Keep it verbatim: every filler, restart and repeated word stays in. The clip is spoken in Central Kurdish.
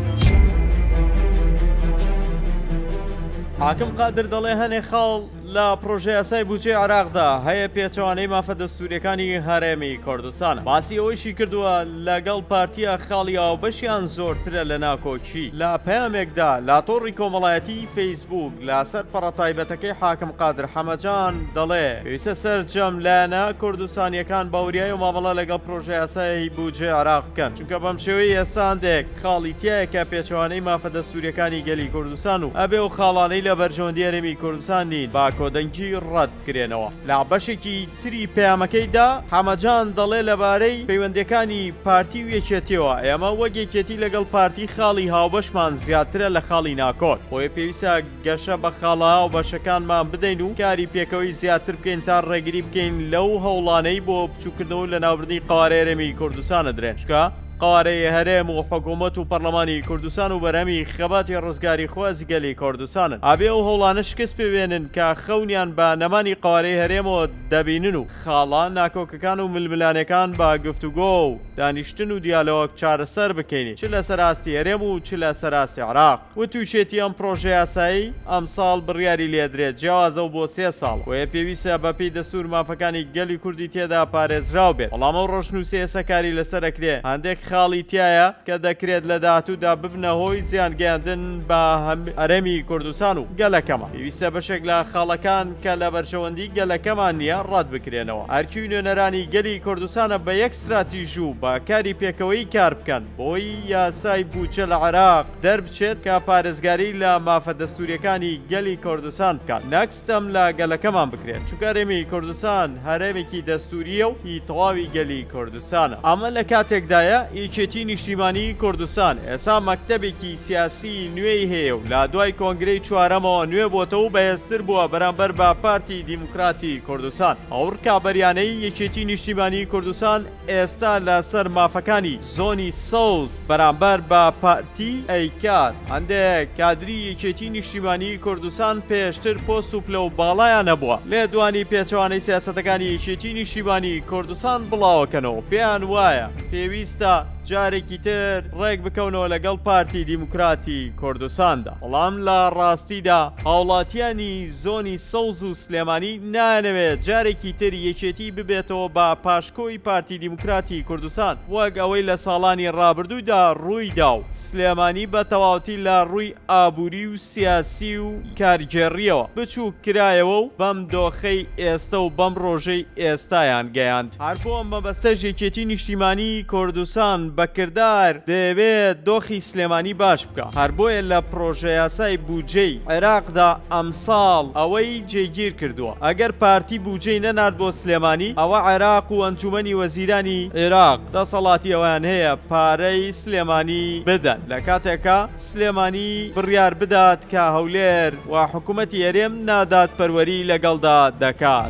حاکم قادر دەڵێ هەنێ خاڵ لە پرۆژه یاسای بودجێ عێراقدا هەیە پێچەوانەی مافە دەستوریەکانی هەرێمی کوردستان. باسی ئەوەیشی کردووە لەگەڵ پارتیە خاڵی ئاوبەشیان زۆرترە لە ناکۆچی. لە پەیامێکدا لە تۆڕی کۆمەڵایەتی فەیسبوک لەسەر پەڕە تایبەتەکەی حاکم قادر حەمەجان دەڵێ پێویستە سەرجەم لایەنە کوردستانیەکان باوریای و مامەڵە لەگەڵ پرۆژه یاسای بودجێ عێراق بکەن، چونکە بەم شێوەی ئێستاندێک خاڵی تایەکە پێچەوانەی مافە دەستوریەکانی گەلی کوردستان و ئەبێ و خاڵانەی لە بەرژەوەندی هەرێمی کوردستان نین با کۆدەنگی ڕەت کرێنەوە. لە بەشێکی تری پەیامەکەیدا حەمەجان دەڵێ لەبارەی پەیوەندیەکانی پارتی و یەکێتیەوە ئێمە وەک یەکێتی لەگەڵ پارتی خاڵی هاوبەشمان زیاترە لە خاڵی ناکۆت، بۆیە پێویستە گەشە بە خاڵە هاوبەشەکانمان بدەین و کاری پێکەوەی زیاتر بکەین تا ڕێگری بکەین لەو هەوڵانەی بۆ بچووکردنەوە لە ناوبردنی قوارەی هەرێمی کوردستانە درێن، چکە قوارەی هەرێم و حکوومەت و پەرلەمانی کوردستان و بەرهەمی خەباتی ڕزگاری خوازی گەلی کوردستانن. ئابێ و هەوڵانە شکست پێوێنن کە خەونیان بە نەمانی قوارەی هەرێمەوە دەبینن و خاڵان ناکۆکەکان و ململانەکان بە گفتوگۆ و دانیشتن و دیالۆگ چارەسەر بکەین، چ لە سەراستی هەرێم و چ لە سەراستی عێراق. و تووشێتی ئەم پرۆژە یاسایی ئەم ساڵ بڕیاری لێدرێت جیاوازە و بۆ سێ ساڵ، وەیە پێویستە بەپێی دەسوور مافەکانی گەلی کوردی تێدا پارێزراو بێت. بەڵام ئەو ڕۆژنووسی ئێسەکاری لەسەرەکرێ هەندێک خاڵی تایە کە دەکرێت لە داهاتوودا ببنە هۆی زیانگەیاندن بە هەرێمی کوردستان و گەلەکەمان. پێویستە بەشێک لە خاڵەکان کە لە بەرژەوەندی گەلەکەمان نییە ڕەت بکرێنەوە. ئەرکی نوێنەرانی گەلی کوردستانە بە یەک استراتیژی و بە کاری پێکەوەی کار بکەن بۆی یاسای بودجە لە عێراق دەربچێت کە پارێزگاری لە مافە دەستوریەکانی گەلی کوردستان بکات، نەکستەم لە گەلەکەمان بکرێت، چونکە هەرێمی کوردستان هەرێمێکی دەستوریە و هی تەواوی گەلی کوردستانە. ئەمە لە کاتێکدایە یەکێتی نیشتیمانی کوردستان ئێستا مەکتەبێکی سیاسی نوێی هەیە و لە دوای کۆنگرەی چوارەمەوە نوێ بۆتەوە و بەهێزتر بووە بەرامبەر بە پارتی دیموکراتی کوردستان. ئەو ڕکابەریانەی یەکێتی نیشتیمانی کوردستان ئێستا لەسەر مافەکانی زۆنی سەوز بەرامبەر بە پارتی ئەیکات. هەندێک کادری یەکێتی نیشتیمانی کوردستان پێشتر پۆست و پلە و باڵایان نەبووە، لێ دوانی پێچەوانەی سیاسەتەکانی یەکێتی نیشتیمانی کوردستان بڵاوەکەنەوە. پێیان وایە پێویستە جارێکی تر ڕێک بکەونەوە لەگەڵ پارتی دیموکراتی کوردستاندا. بەڵام لە ڕاستیدا هاوڵاتیانی زۆنی سەوز و سلێمانی نانەوێت جارێکی تر یەکێتی ببێتەوە بە پاشکۆی پارتی دیموکراتی کوردستان وەک ئەوەی لە ساڵانی ڕابردوودا ڕوویدا و سلێمانی بە تەواوەتی لە ڕووی ئابووری و سیاسی و کارگێڕیەوە بچوو کرایەوە و بەم دۆخەی ئێستا و بەم ڕۆژەی ئێستایان گەیاند. هەر بۆ ئەم مەبەستە یەکێتی نیشتیمانی کوردستان بەکردار دەبێت دۆخی سلێمانی باش بکە. هەر بۆیە لە پرۆژە یاسای بودجەی عێراقدا ئەمساڵ ئەوەی جێگیر کردووە ئەگەر پارتی بودجەی نەنارد بۆ سلێمانی ئەوە عێراق و ئەنجومەنی وەزیرانی عێراق دەسەڵاتی ئەویان هەیە پارەی سلێمانی بدەن، لە کاتێکە سلێمانی بڕیار بدات کە هەولێر و حکوومەتی هەرێم نادات پەروەری لەگەڵدا دەکات.